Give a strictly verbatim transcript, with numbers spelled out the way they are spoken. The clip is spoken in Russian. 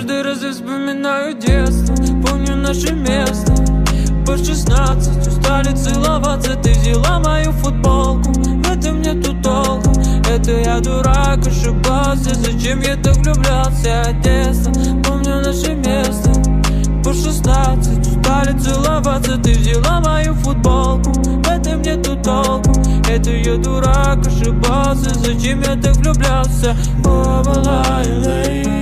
Каждый раз я вспоминаю детство, помню наше место. По шестнадцать устали целоваться, ты взяла мою футболку. В этом нету толку, это я дурак, ошибался. Зачем я так влюблялся от детства? Помню наше место. По шестнадцать устали целоваться, ты взяла мою футболку. В этом нету толку, это я дурак, ошибался. Зачем я так влюблялся? О, была